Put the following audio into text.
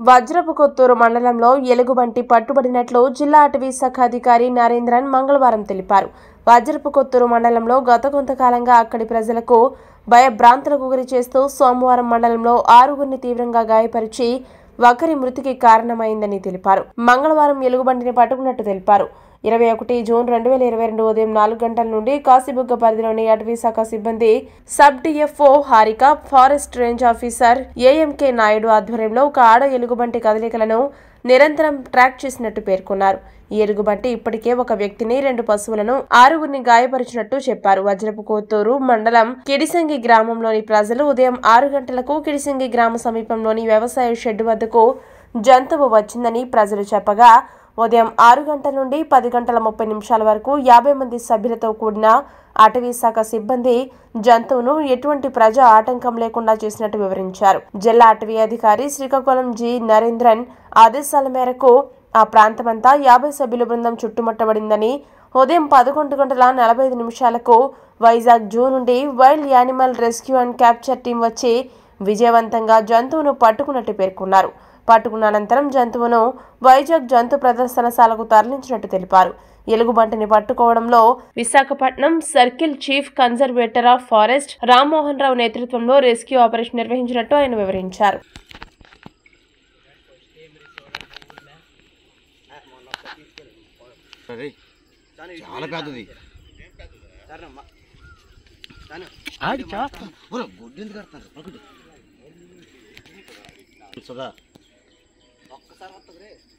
వజ్రపు కొత్తూరు మండలంలో ఎలుగుబంటి పట్టుబడినట్లు జిల్లా అటవీ శాఖ అధికారి నరేంద్రన్ మంగళవారం తెలిపారు. వజ్రపు కొత్తూరు మండలంలో గత కొంతకాలంగా అక్కడి ప్రజలకు భయభ్రాంతులకు గురి చేస్తూ సోమవారం మండలంలో 6గురిని తీవ్రంగా గాయపరిచి ఒకరి మృతికి కారణమైందని తెలిపారు. మంగళవారం ఎలుగుబంటిని పట్టుకున్నట్టు తెలిపారు. 21 జూన్ 2022 ఉదయం 4 గంటల నుండి కాశీబుగ్గ పరిధిలోని అటవీ శాఖ సిబ్బంది sub DFO Harika, forest range officer AMK Naidu ఆధ్వర్యంలో ఒక ఆడ ఎలుగుబంటి కదలికలను నిరంతరం ట్రాక్ చేసినట్టు పేర్కొన్నారు. ఈ ఎలుగుబంటి ఇప్పటికే ఒక వ్యక్తిని, 2 పశువులను, 6గురిని గాయపరిచినట్టు చెప్పారు. వజ్రపు కొత్తూరు మండలం కిడిసింగి గ్రామంలోని ప్రజలు ఉదయం 6 గంటలకు కిడిసింగి గ్రామ సమీపంలోని వ్యవసాయ షెడ్ వద్దకు జంతువు వచ్చిందని ప్రజలు చెప్పగా, ఉదయం 6 గంటల నుండి 10 గంటల 30 నిమిషాల వరకు 50 మంది సభ్యులతో కూడిన అటవీ శాఖ సిబ్బంది జంతువును ఎటువంటి ప్రజా ఆటంకం లేకుండా చేసినట్టు వివరించారు. జిల్లా అటవీ అధికారి శ్రీకాకుళం జి. నరేంద్రన్ ఆదేశాల మేరకు ఆ ప్రాంతమంతా 50 సభ్యుల బృందం చుట్టుముట్టబడిందని, ఉదయం 11 గంటల 45 నిమిషాలకు వైజాగ్ జూ నుండి wild animal rescue and capture team వచ్చి విజయవంతంగా జంతువును పట్టుకున్నట్టు పేర్కొన్నారు. పట్టుకున్న అనంతరం జంతువును వైజాగ్ జంతు ప్రదర్శనశాలకు తరలించినట్టు తెలిపారు. ఎలుగుబంటిని పట్టుకోవడంలో Visakhapatnam circle chief conservator of forest Rammohan Rao నేతృత్వంలో రెస్క్యూ ఆపరేషన్ నిర్వహించినట్టు ఆయన వివరించారు. ఒక్కసారి